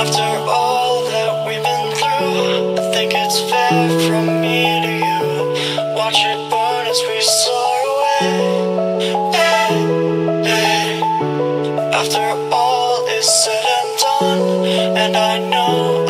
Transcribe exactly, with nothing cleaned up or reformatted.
After all that we've been through, I think it's fair from me to you. Watch it burn as we soar away. Hey, hey. After all is said and done, and I know